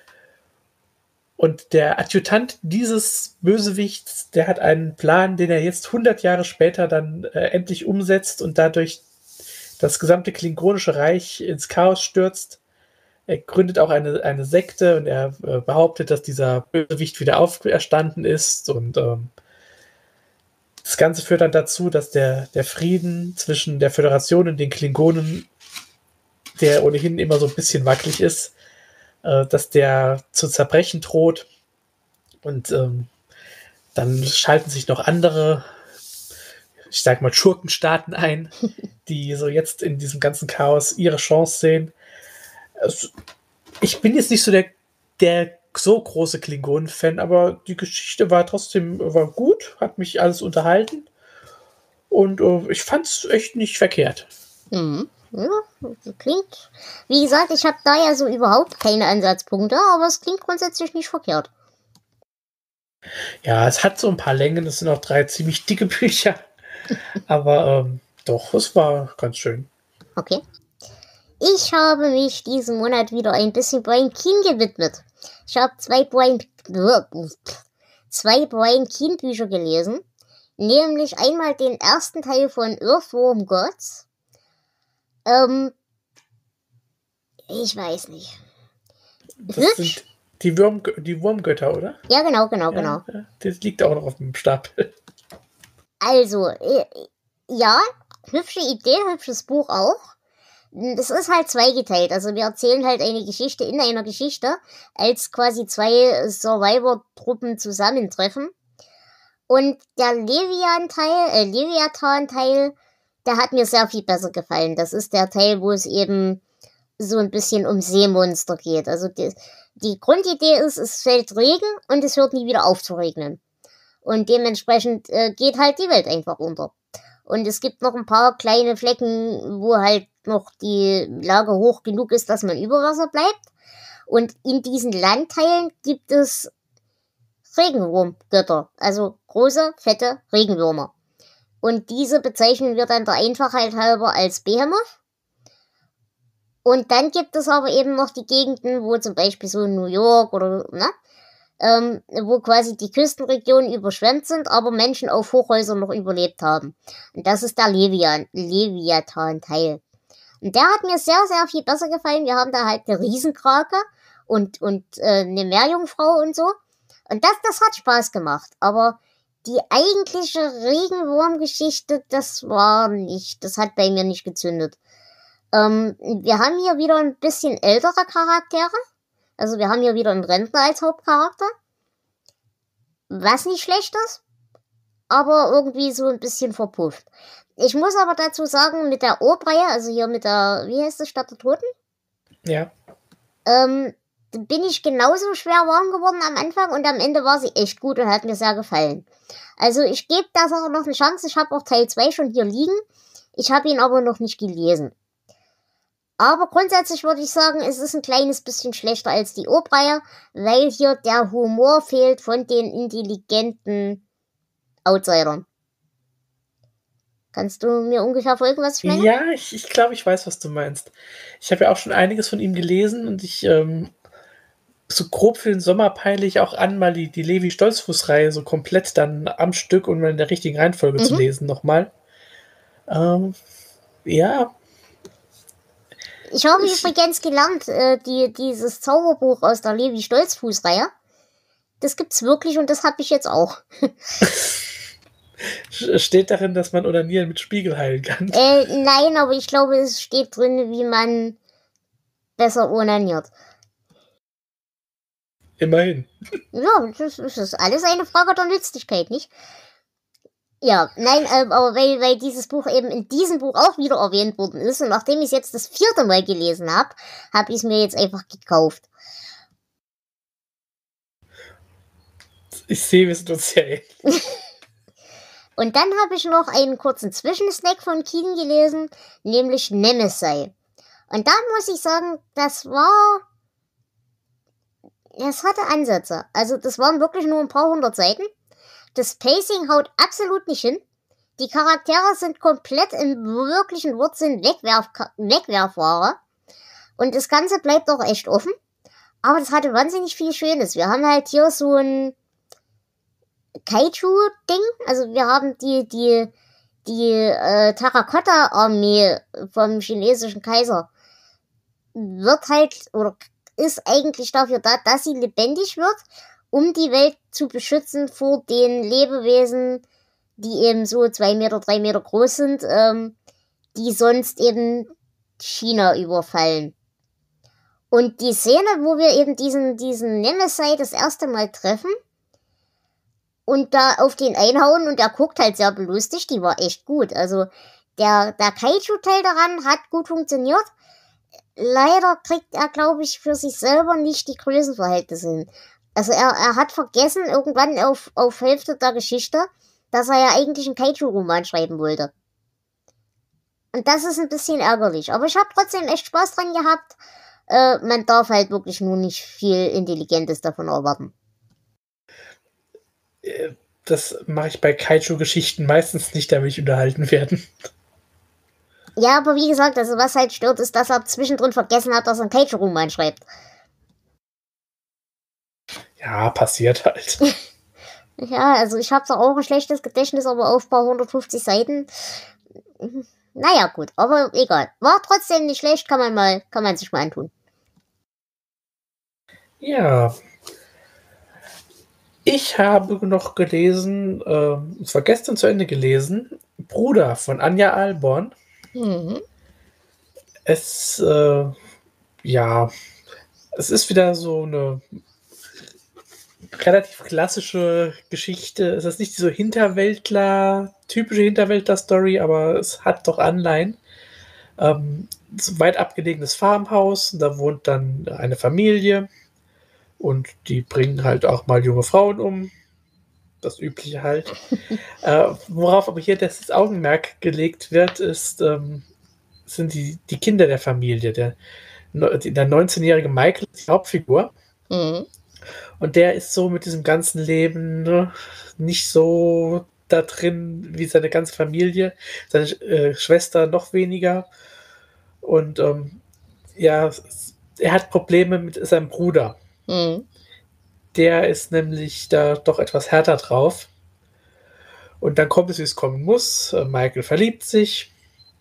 Und der Adjutant dieses Bösewichts, der hat einen Plan, den er jetzt 100 Jahre später dann endlich umsetzt und dadurch das gesamte klingonische Reich ins Chaos stürzt. Er gründet auch eine Sekte und er behauptet, dass dieser Bösewicht wieder auferstanden ist und das Ganze führt dann dazu, dass der Frieden zwischen der Föderation und den Klingonen, der ohnehin immer so ein bisschen wackelig ist, dass der zu zerbrechen droht. Und dann schalten sich noch andere, ich sag mal, Schurkenstaaten ein, die so jetzt in diesem ganzen Chaos ihre Chance sehen. Also, ich bin jetzt nicht so der so große Klingonen-Fan, aber die Geschichte war trotzdem gut, hat mich alles unterhalten und ich fand es echt nicht verkehrt. Ja, klingt, wie gesagt, ich habe da ja so überhaupt keine Ansatzpunkte, aber es klingt grundsätzlich nicht verkehrt. Ja, es hat so ein paar Längen, es sind auch 3 ziemlich dicke Bücher, aber doch, es war ganz schön. Okay. Ich habe mich diesen Monat wieder ein bisschen Brian Keane gewidmet. Ich habe 2 Brian Keane Bücher gelesen, nämlich einmal den ersten Teil von Earthworm Gods. Ich weiß nicht. Das sind Die Wurmgötter, oder? Ja, genau. Ja, das liegt auch noch auf dem Stapel. Also, ja, hübsche Idee, hübsches Buch auch. Das ist halt zweigeteilt. Also wir erzählen halt eine Geschichte in einer Geschichte, als quasi zwei Survivor-Truppen zusammentreffen. Und der Leviathan-Teil, der hat mir sehr viel besser gefallen. Das ist der Teil, wo es eben so ein bisschen um Seemonster geht. Also die Grundidee ist, es fällt Regen und es hört nie wieder auf zu regnen. Und dementsprechend geht halt die Welt einfach unter. Und es gibt noch ein paar kleine Flecken, wo halt noch die Lage hoch genug ist, dass man über Wasser bleibt. Und in diesen Landteilen gibt es Regenwurmgötter, also große, fette Regenwürmer. Und diese bezeichnen wir dann der Einfachheit halber als Behemoth. Und dann gibt es aber eben noch die Gegenden, wo zum Beispiel so New York oder, wo quasi die Küstenregionen überschwemmt sind, aber Menschen auf Hochhäusern noch überlebt haben. Und das ist der Leviathan-Teil. Und der hat mir sehr, sehr viel besser gefallen. Wir haben da halt eine Riesenkrake und eine Meerjungfrau und so. Und das hat Spaß gemacht. Aber die eigentliche Regenwurmgeschichte, das hat bei mir nicht gezündet. Wir haben hier wieder ein bisschen ältere Charaktere. Also wir haben hier wieder einen Rentner als Hauptcharakter. Was nicht schlecht ist, aber irgendwie so ein bisschen verpufft. Ich muss aber dazu sagen, mit der Obreihe, also hier mit der, wie heißt das, Stadt der Toten? Ja. Bin ich genauso schwer warm geworden am Anfang und am Ende war sie echt gut und hat mir sehr gefallen. Also ich gebe der Sache noch eine Chance. Ich habe auch Teil 2 schon hier liegen. Ich habe ihn aber noch nicht gelesen. Aber grundsätzlich würde ich sagen, es ist ein kleines bisschen schlechter als die Obreihe, weil hier der Humor fehlt von den intelligenten Outsidern. Kannst du mir ungefähr folgen, was ich meine? Ja, ich glaube, ich weiß, was du meinst. Ich habe ja auch schon einiges von ihm gelesen und ich so grob für den Sommer peile ich auch an, mal die Levi-Stolzfuß-Reihe so komplett dann am Stück und mal in der richtigen Reihenfolge zu lesen nochmal. Ja. Ich habe übrigens gelernt, dieses Zauberbuch aus der Levi-Stolzfuß-Reihe, das gibt's wirklich und das habe ich jetzt auch. Steht darin, dass man Onanieren mit Spiegel heilen kann? Nein, aber ich glaube, es steht drin, wie man besser onaniert. Immerhin. Ja, das ist alles eine Frage der Nützlichkeit, nicht? Ja, nein, aber weil dieses Buch eben in diesem Buch auch wieder erwähnt worden ist und nachdem ich es jetzt das 4. Mal gelesen habe ich es mir jetzt einfach gekauft. Ich sehe, wir sind uns sehr ähnlich. Und dann habe ich noch einen kurzen Zwischensnack von Keen gelesen, nämlich Nemesis. Und da muss ich sagen, das hatte Ansätze. Also das waren wirklich nur ein paar hundert Seiten. Das Pacing haut absolut nicht hin. Die Charaktere sind komplett im wirklichen Wortsinn Wegwerfware. Und das Ganze bleibt auch echt offen. Aber das hatte wahnsinnig viel Schönes. Wir haben halt hier so ein Kaiju-Ding. Also wir haben die Terrakotta-Armee vom chinesischen Kaiser. Wird halt, oder ist eigentlich dafür da, dass sie lebendig wird, um die Welt zu beschützen vor den Lebewesen, die eben so 2 Meter, 3 Meter groß sind, die sonst eben China überfallen. Und die Szene, wo wir eben diesen Nemesis das erste Mal treffen und da auf den einhauen und der guckt halt sehr belustigt, die war echt gut. Also der Kaiju-Teil daran hat gut funktioniert. Leider kriegt er, glaube ich, für sich selber nicht die Größenverhältnisse hin. Also er hat vergessen, irgendwann auf Hälfte der Geschichte, dass er ja eigentlich einen Kaiju-Roman schreiben wollte. Und das ist ein bisschen ärgerlich. Aber ich habe trotzdem echt Spaß dran gehabt. Man darf halt wirklich nur nicht viel Intelligentes davon erwarten. Das mache ich bei Kaiju-Geschichten meistens nicht, damit ich unterhalten werden. Ja, aber wie gesagt, also was halt stört, ist, dass er zwischendrin vergessen hat, dass er einen Kaiju-Roman schreibt. Ja, passiert halt. Ja, also ich habe zwar auch ein schlechtes Gedächtnis, aber auf ein paar 150 Seiten. Naja, gut, aber egal. War trotzdem nicht schlecht, kann man sich mal antun. Ja, ich habe noch gelesen, es war gestern zu Ende gelesen, Bruder von Anja Ahlborn. Mhm. Es, ja, es ist wieder so eine relativ klassische Geschichte. Es ist nicht so typische Hinterwäldler-Story, aber es hat doch Anleihen. Es ist ein weit abgelegenes Farmhaus, da wohnt dann eine Familie und die bringen halt auch mal junge Frauen um. Das Übliche halt. Worauf aber hier das Augenmerk gelegt wird, sind die Kinder der Familie. Der 19-jährige Michael ist die Hauptfigur. Mhm. Und der ist so mit diesem ganzen Leben, ne, nicht so da drin wie seine ganze Familie. Seine Schwester noch weniger. Und ja, er hat Probleme mit seinem Bruder. Mhm. Der ist nämlich da doch etwas härter drauf. Und dann kommt es, wie es kommen muss. Michael verliebt sich.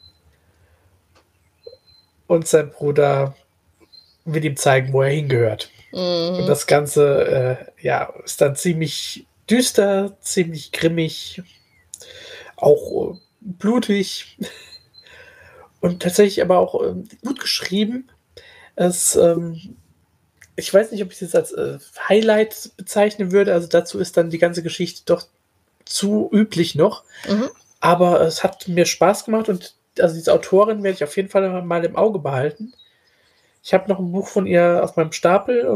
Und sein Bruder will ihm zeigen, wo er hingehört. Und Mhm. das Ganze ja, ist dann ziemlich düster, ziemlich grimmig, auch blutig und tatsächlich aber auch gut geschrieben. Ich weiß nicht, ob ich das als Highlight bezeichnen würde. Also dazu ist dann die ganze Geschichte doch zu üblich noch. Mhm. Aber es hat mir Spaß gemacht und also diese Autorin werde ich auf jeden Fall mal im Auge behalten. Ich habe noch ein Buch von ihr auf meinem Stapel.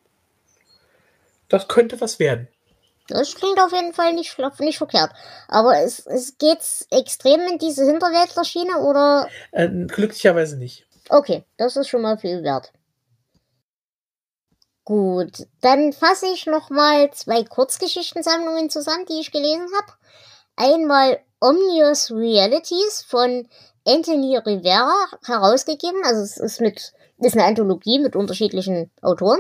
Das könnte was werden. Das klingt auf jeden Fall nicht verkehrt. Aber es geht extrem in diese Hinterwäldlerschiene, oder? Glücklicherweise nicht. Okay, das ist schon mal viel wert. Gut, dann fasse ich nochmal 2 Kurzgeschichtensammlungen zusammen, die ich gelesen habe. Einmal Omnious Realities von Anthony Rivera herausgegeben. Also es ist eine Anthologie mit unterschiedlichen Autoren.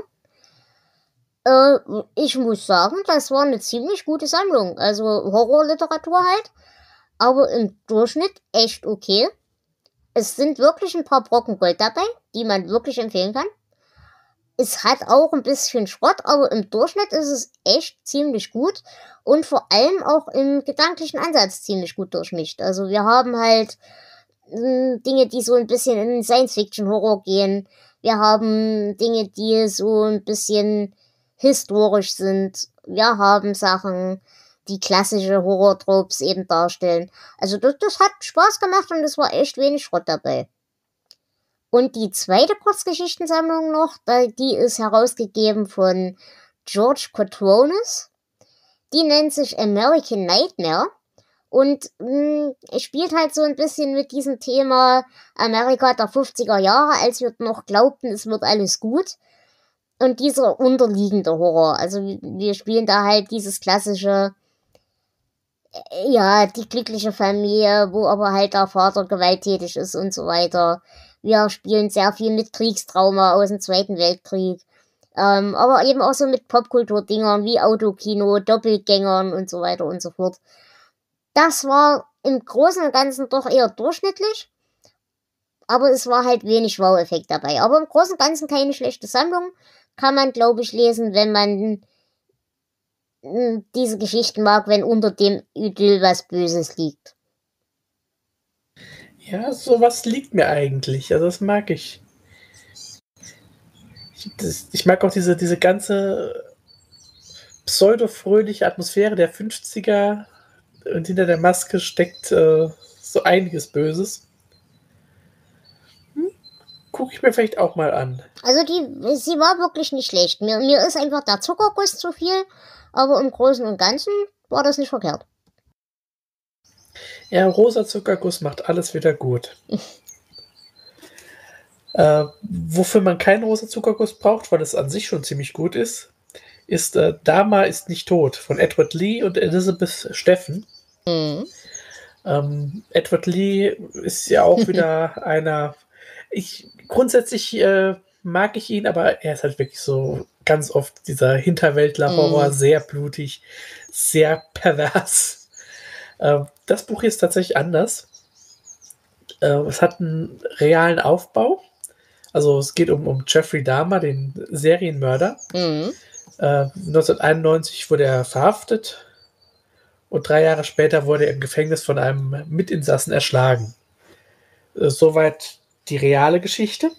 Ich muss sagen, das war eine ziemlich gute Sammlung. Also Horrorliteratur halt, aber im Durchschnitt echt okay. Es sind wirklich ein paar Brocken Gold dabei, die man wirklich empfehlen kann. Es hat auch ein bisschen Schrott, aber im Durchschnitt ist es echt ziemlich gut und vor allem auch im gedanklichen Ansatz ziemlich gut durchmischt. Also wir haben halt Dinge, die so ein bisschen in Science-Fiction-Horror gehen. Wir haben Dinge, die so ein bisschen historisch sind. Wir haben Sachen, die klassische Horror-Tropes eben darstellen. Also das hat Spaß gemacht und es war echt wenig Schrott dabei. Und die zweite Kurzgeschichtensammlung noch, die ist herausgegeben von George Cotronis. Die nennt sich American Nightmare und spielt halt so ein bisschen mit diesem Thema Amerika der 50er Jahre, als wir noch glaubten, es wird alles gut. Und dieser unterliegende Horror. Also wir spielen da halt dieses klassische, ja, die glückliche Familie, wo aber halt der Vater gewalttätig ist und so weiter. Wir spielen sehr viel mit Kriegstrauma aus dem Zweiten Weltkrieg. Aber eben auch so mit Popkultur-Dingern wie Autokino, Doppelgängern und so weiter und so fort. Das war im Großen und Ganzen doch eher durchschnittlich. Aber es war halt wenig Wow-Effekt dabei. Aber im Großen und Ganzen keine schlechte Sammlung. Kann man, glaube ich, lesen, wenn man diese Geschichten mag, wenn unter dem Idyll was Böses liegt. Ja, sowas liegt mir eigentlich. Also das mag ich. Ich mag auch diese ganze pseudo-fröhliche Atmosphäre der 50er und hinter der Maske steckt so einiges Böses. Gucke ich mir vielleicht auch mal an. Also sie war wirklich nicht schlecht. Mir ist einfach der Zuckerguss zu viel, aber im Großen und Ganzen war das nicht verkehrt. Ja, rosa Zuckerguss macht alles wieder gut. Wofür man keinen rosa Zuckerguss braucht, weil es an sich schon ziemlich gut ist Dama ist nicht tot von Edward Lee und Elizabeth Steffen. Mhm. Edward Lee ist ja auch wieder einer. Grundsätzlich mag ich ihn, aber er ist halt wirklich so ganz oft dieser Hinterwäldler-Horror, sehr blutig, sehr pervers. Das Buch hier ist tatsächlich anders. Es hat einen realen Aufbau. Also es geht um Jeffrey Dahmer, den Serienmörder. 1991 wurde er verhaftet und 3 Jahre später wurde er im Gefängnis von einem Mitinsassen erschlagen. Soweit die reale Geschichte.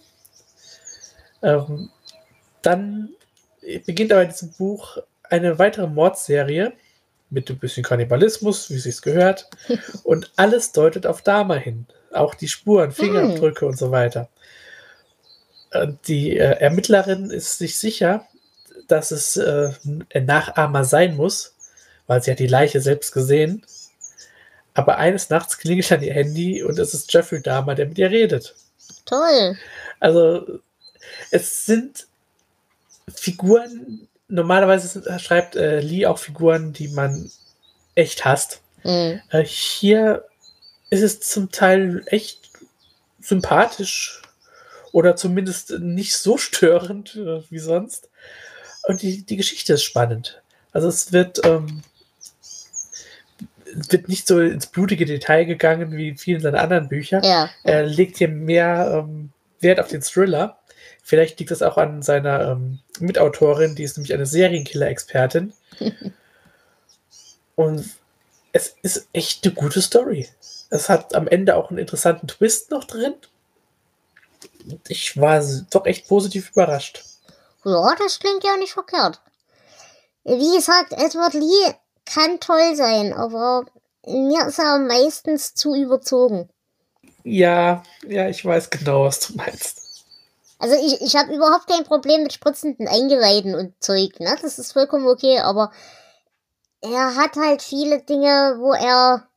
Dann beginnt aber in diesem Buch eine weitere Mordserie mit ein bisschen Kannibalismus, wie es sich gehört. Und alles deutet auf Dahmer hin. Auch die Spuren, Fingerabdrücke und so weiter. Die Ermittlerin ist sich sicher, dass es ein Nachahmer sein muss, weil sie hat die Leiche selbst gesehen. Aber eines Nachts klingelt an ihr Handy und es ist Jeffrey Dahmer, der mit ihr redet. Toll. Also es sind Figuren, normalerweise schreibt Lee auch Figuren, die man echt hasst. Hier ist es zum Teil echt sympathisch oder zumindest nicht so störend wie sonst. Und die Geschichte ist spannend. Also es wird nicht so ins blutige Detail gegangen wie in vielen seiner anderen Bücher. Ja. Er legt hier mehr Wert auf den Thriller. Vielleicht liegt das auch an seiner Mitautorin, die ist nämlich eine Serienkiller-Expertin. Und es ist echt eine gute Story. Es hat am Ende auch einen interessanten Twist noch drin. Ich war doch echt positiv überrascht. Ja, das klingt ja nicht verkehrt. Wie gesagt, Edward Lee kann toll sein, aber mir ist er meistens zu überzogen. Ja, ich weiß genau, was du meinst. Also ich habe überhaupt kein Problem mit spritzenden Eingeweiden und Zeug, ne? Das ist vollkommen okay, aber er hat halt viele Dinge, wo er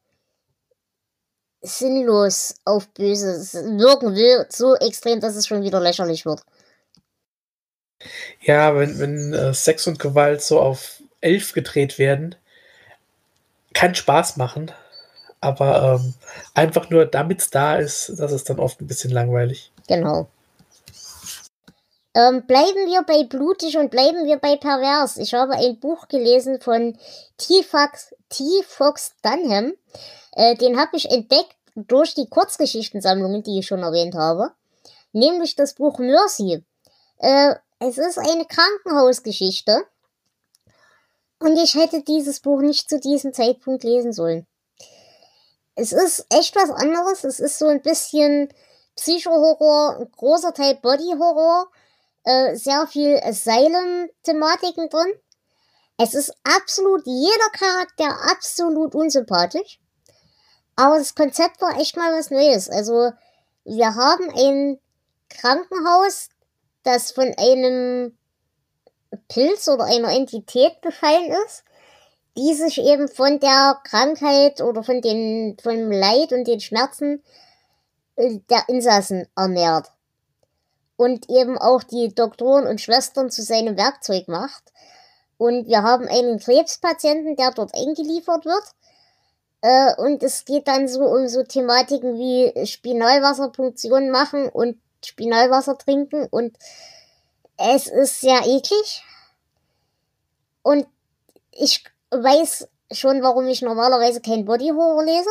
sinnlos auf Böses wirken will, so extrem, dass es schon wieder lächerlich wird. Ja, wenn Sex und Gewalt so auf 11 gedreht werden, kann Spaß machen, aber einfach nur damit es da ist, das ist dann oft ein bisschen langweilig. Genau. Bleiben wir bei blutig und bleiben wir bei pervers. Ich habe ein Buch gelesen von T. Fox Dunham. Den habe ich entdeckt durch die Kurzgeschichtensammlungen, die ich schon erwähnt habe. Nämlich das Buch Mercy. Es ist eine Krankenhausgeschichte. Und ich hätte dieses Buch nicht zu diesem Zeitpunkt lesen sollen. Es ist echt was anderes. Es ist so ein bisschen Psycho-Horror, ein großer Teil Body-Horror. Sehr viel Asylum-Thematiken drin. Es ist absolut, jeder Charakter absolut unsympathisch. Aber das Konzept war echt mal was Neues. Also, wir haben ein Krankenhaus, das von einem Pilz oder einer Entität befallen ist, die sich eben von der Krankheit oder von dem Leid und den Schmerzen der Insassen ernährt. Und eben auch die Doktoren und Schwestern zu seinem Werkzeug macht. Und wir haben einen Krebspatienten, der dort eingeliefert wird. Und es geht dann so um so Thematiken wie Spinalwasserpunktion machen und Spinalwasser trinken. Und es ist sehr eklig. Und ich weiß schon, warum ich normalerweise kein Body-Horror lese.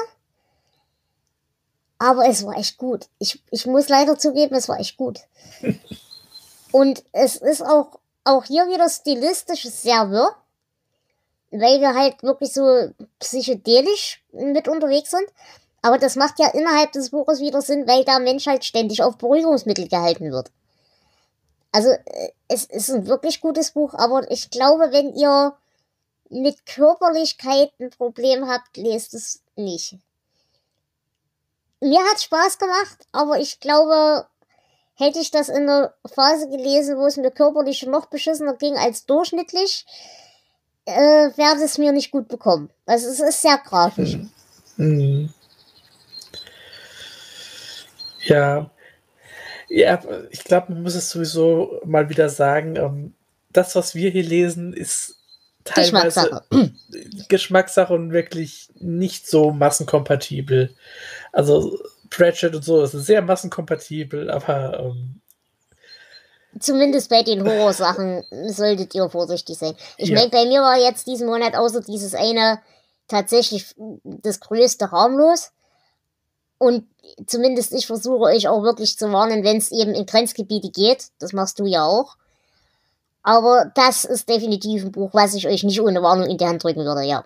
Aber es war echt gut. Ich muss leider zugeben, es war echt gut. Und es ist auch hier wieder stilistisch sehr wirr, weil wir halt wirklich so psychedelisch mit unterwegs sind. Aber das macht ja innerhalb des Buches wieder Sinn, weil der Mensch halt ständig auf Beruhigungsmittel gehalten wird. Also es ist ein wirklich gutes Buch, aber ich glaube, wenn ihr mit Körperlichkeit ein Problem habt, lest es nicht. Mir hat's Spaß gemacht, aber ich glaube, hätte ich das in einer Phase gelesen, wo es mir körperlich noch beschissener ging als durchschnittlich, werde es mir nicht gut bekommen. Also es ist sehr grafisch. Ja, ich glaube, man muss es sowieso mal wieder sagen, das, was wir hier lesen, ist teilweise Geschmackssache und wirklich nicht so massenkompatibel. Also Pratchett und so ist sehr massenkompatibel, aber zumindest bei den Horrorsachen solltet ihr vorsichtig sein. Ich meine, bei mir war jetzt diesen Monat außer dieses eine tatsächlich das größte harmlos. Und zumindest ich versuche euch auch wirklich zu warnen, wenn es eben in Grenzgebiete geht. Das machst du ja auch. Aber das ist definitiv ein Buch, was ich euch nicht ohne Warnung in die Hand drücken würde, ja.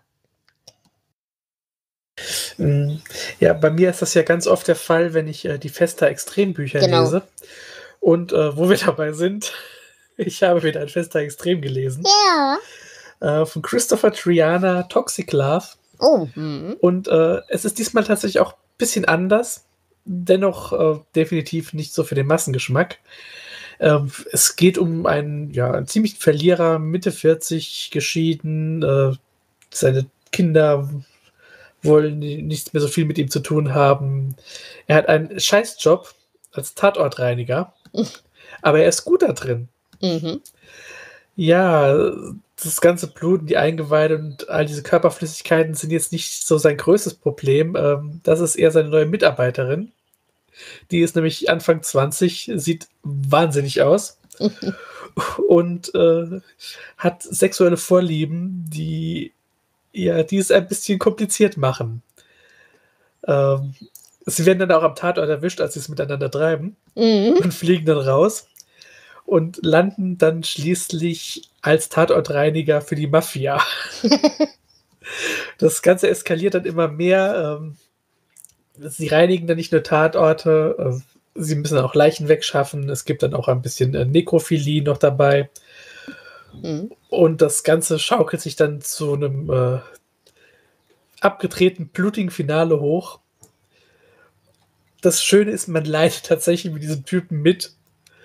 Ja, bei mir ist das ja ganz oft der Fall, wenn ich die Fester Extrembücher lese. Und wo wir dabei sind, ich habe wieder ein Fester Extrem gelesen. Ja. Von Christopher Triana, Toxic Love. Oh. Und es ist diesmal tatsächlich auch ein bisschen anders. Dennoch definitiv nicht so für den Massengeschmack. Es geht um einen ziemlichen Verlierer, Mitte 40, geschieden. Seine Kinder wollen nichts mehr so viel mit ihm zu tun haben. Er hat einen Scheißjob als Tatortreiniger, aber er ist gut da drin. Ja, das ganze Blut und die Eingeweide und all diese Körperflüssigkeiten sind jetzt nicht so sein größtes Problem. Das ist eher seine neue Mitarbeiterin. Die ist nämlich Anfang 20, sieht wahnsinnig aus und hat sexuelle Vorlieben, die es ein bisschen kompliziert machen. Sie werden dann auch am Tatort erwischt, als sie es miteinander treiben und fliegen dann raus und landen dann schließlich als Tatortreiniger für die Mafia. Das Ganze eskaliert dann immer mehr. Sie reinigen dann nicht nur Tatorte, sie müssen auch Leichen wegschaffen. Es gibt dann auch ein bisschen Nekrophilie noch dabei. Und das Ganze schaukelt sich dann zu einem abgedrehten, blutigen Finale hoch. Das Schöne ist, man leidet tatsächlich mit diesem Typen mit.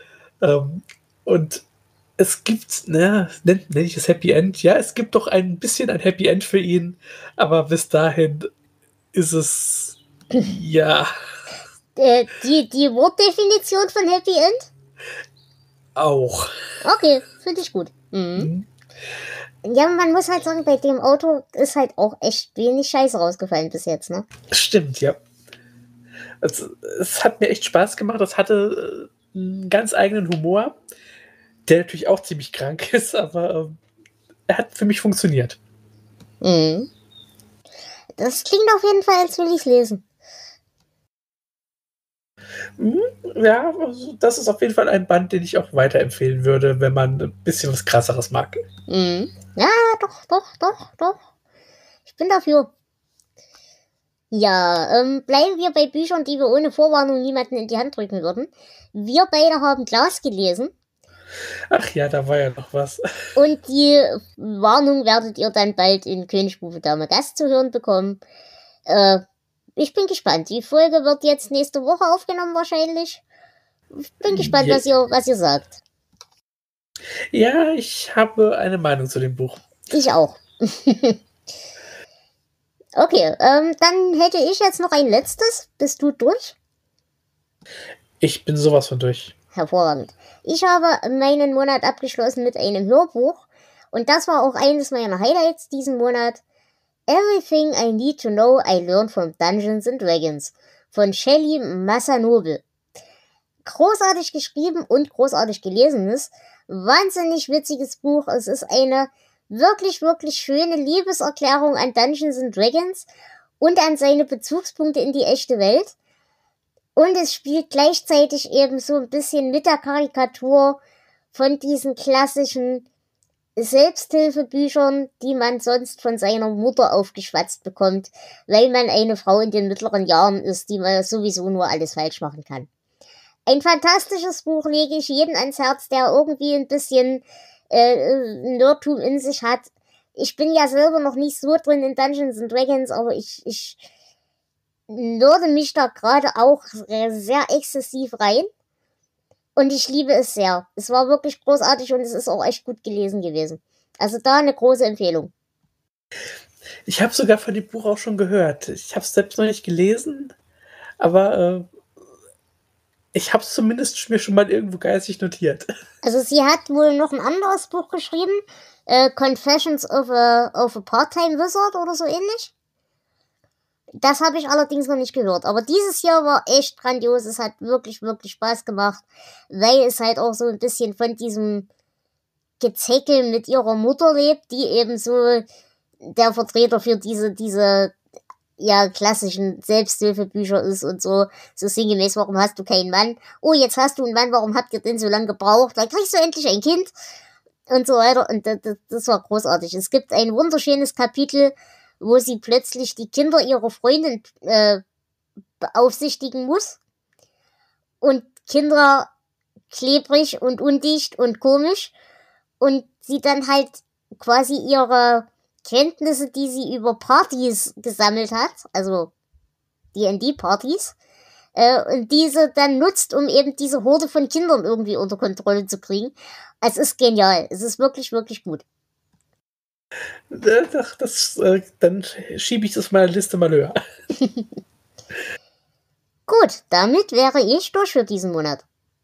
Und es gibt, nenne ich es Happy End? Ja, es gibt doch ein bisschen ein Happy End für ihn, aber bis dahin ist es, ja. Die Wortdefinition von Happy End? Auch. Okay, finde ich gut. Ja, man muss halt sagen, bei dem Auto ist halt auch echt wenig Scheiße rausgefallen bis jetzt, ne? Stimmt, ja. Also, es hat mir echt Spaß gemacht. Das hatte einen ganz eigenen Humor, der natürlich auch ziemlich krank ist, aber er hat für mich funktioniert. Das klingt auf jeden Fall, als will ich es lesen. Ja, also das ist auf jeden Fall ein Band, den ich auch weiterempfehlen würde, wenn man ein bisschen was Krasseres mag. Ja, doch. Ich bin dafür. Ja, bleiben wir bei Büchern, die wir ohne Vorwarnung niemanden in die Hand drücken würden. Wir beide haben Glas gelesen. Ach ja, da war ja noch was. Und die Warnung werdet ihr dann bald in König, Bube, Dame, Gast zu hören bekommen. Ich bin gespannt. Die Folge wird jetzt nächste Woche aufgenommen wahrscheinlich. Ich bin gespannt, was ihr sagt. Ja, ich habe eine Meinung zu dem Buch. Ich auch. Okay, dann hätte ich jetzt noch ein letztes. Bist du durch? Ich bin sowas von durch. Hervorragend. Ich habe meinen Monat abgeschlossen mit einem Hörbuch. Und das war auch eines meiner Highlights diesen Monat. Everything I Need to Know I Learned from Dungeons and Dragons von Shelly Masanobu. Großartig geschrieben und großartig gelesenes. Wahnsinnig witziges Buch. Es ist eine wirklich, wirklich schöne Liebeserklärung an Dungeons and Dragons und an seine Bezugspunkte in die echte Welt. Und es spielt gleichzeitig eben so ein bisschen mit der Karikatur von diesen klassischen Selbsthilfebüchern, die man sonst von seiner Mutter aufgeschwatzt bekommt, weil man eine Frau in den mittleren Jahren ist, die man sowieso nur alles falsch machen kann. Ein fantastisches Buch, lege ich jedem ans Herz, der irgendwie ein bisschen Nerdtum in sich hat. Ich bin ja selber noch nicht so drin in Dungeons and Dragons, aber ich nörde mich da gerade auch sehr exzessiv rein. Und ich liebe es sehr. Es war wirklich großartig und es ist auch echt gut gelesen gewesen. Also da eine große Empfehlung. Ich habe sogar von dem Buch auch schon gehört. Ich habe es selbst noch nicht gelesen, aber ich habe es zumindest mir schon mal irgendwo geistig notiert. Also sie hat wohl noch ein anderes Buch geschrieben, Confessions of a Part-Time Wizard oder so ähnlich. Das habe ich allerdings noch nicht gehört. Aber dieses Jahr war echt grandios. Es hat wirklich, wirklich Spaß gemacht, weil es halt auch so ein bisschen von diesem Gezeckel mit ihrer Mutter lebt, die eben so der Vertreter für diese ja klassischen Selbsthilfebücher ist und so sinngemäß, warum hast du keinen Mann? Oh, jetzt hast du einen Mann, warum habt ihr den so lange gebraucht? Dann kriegst du endlich ein Kind und so weiter. Und das war großartig. Es gibt ein wunderschönes Kapitel, wo sie plötzlich die Kinder ihrer Freundin beaufsichtigen muss und Kinder klebrig und undicht und komisch und sie dann halt quasi ihre Kenntnisse, die sie über Partys gesammelt hat, also D&D-Partys, und diese dann nutzt, um eben diese Horde von Kindern irgendwie unter Kontrolle zu kriegen. Es ist genial. Es ist wirklich, wirklich gut. Dann schiebe ich das auf meine Liste mal höher. Gut, damit wäre ich durch für diesen Monat.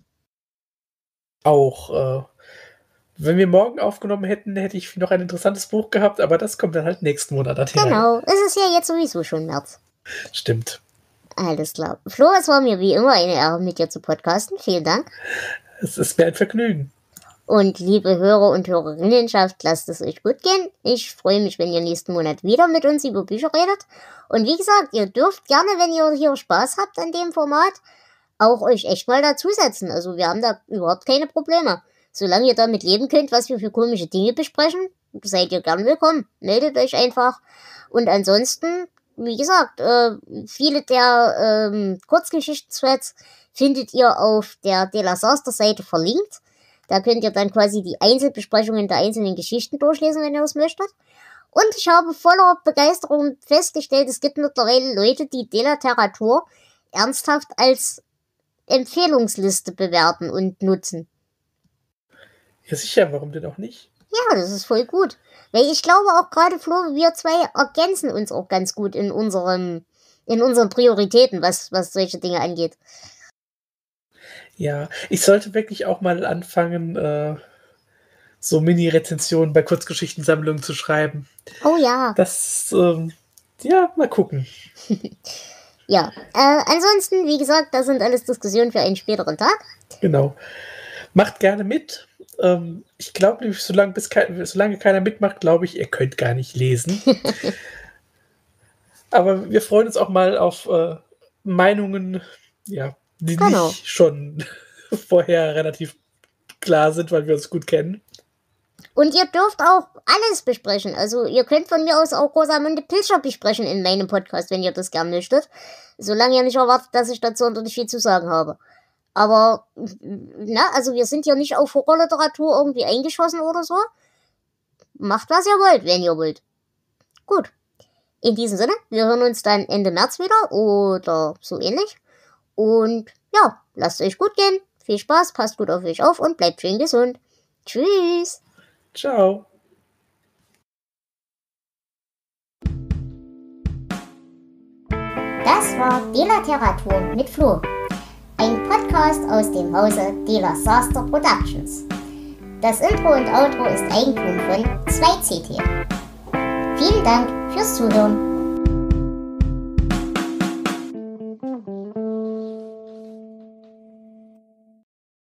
Auch, wenn wir morgen aufgenommen hätten, hätte ich noch ein interessantes Buch gehabt, aber das kommt dann halt nächsten Monat. Genau, es ist ja jetzt sowieso schon März. Stimmt. Alles klar. Flo, es war mir wie immer eine Ehre, mit dir zu podcasten. Vielen Dank. Es ist mir ein Vergnügen. Und liebe Hörer und Hörerinnenschaft, lasst es euch gut gehen. Ich freue mich, wenn ihr nächsten Monat wieder mit uns über Bücher redet. Und wie gesagt, ihr dürft gerne, wenn ihr hier Spaß habt an dem Format, auch euch echt mal dazusetzen. Also wir haben da überhaupt keine Probleme. Solange ihr damit leben könnt, was wir für komische Dinge besprechen, seid ihr gern willkommen. Meldet euch einfach. Und ansonsten, wie gesagt, viele der Kurzgeschichten-Threads findet ihr auf der De La Saster-Seite verlinkt. Da könnt ihr dann quasi die Einzelbesprechungen der einzelnen Geschichten durchlesen, wenn ihr das möchtet. Und ich habe voller Begeisterung festgestellt, es gibt mittlerweile Leute, die Delateratur ernsthaft als Empfehlungsliste bewerten und nutzen. Ja, sicher, warum denn auch nicht? Ja, das ist voll gut. Weil ich glaube auch gerade, Flo, wir zwei ergänzen uns auch ganz gut in unseren Prioritäten, was solche Dinge angeht. Ja, ich sollte wirklich auch mal anfangen, so Mini-Rezensionen bei Kurzgeschichtensammlungen zu schreiben. Oh ja. Das, ja, mal gucken. Ja, ansonsten, wie gesagt, das sind alles Diskussionen für einen späteren Tag. Genau. Macht gerne mit. Ich glaube nämlich, solange keiner mitmacht, glaube ich, ihr könnt gar nicht lesen. Aber wir freuen uns auch mal auf Meinungen, ja, die nicht schon vorher relativ klar sind, weil wir uns gut kennen. Und ihr dürft auch alles besprechen. Also ihr könnt von mir aus auch Rosamunde Pilcher besprechen in meinem Podcast, wenn ihr das gern möchtet. Solange ihr nicht erwartet, dass ich dazu nicht viel zu sagen habe. Aber, also wir sind hier nicht auf Horrorliteratur irgendwie eingeschossen oder so. Macht, was ihr wollt, wenn ihr wollt. Gut. In diesem Sinne, wir hören uns dann Ende März wieder oder so ähnlich. Und ja, lasst euch gut gehen. Viel Spaß, passt gut auf euch auf und bleibt schön gesund. Tschüss. Ciao. Das war Delateratur mit Flo. Ein Podcast aus dem Hause De La Saster Productions. Das Intro und Outro ist Eigentum von 2CT. Vielen Dank fürs Zuhören.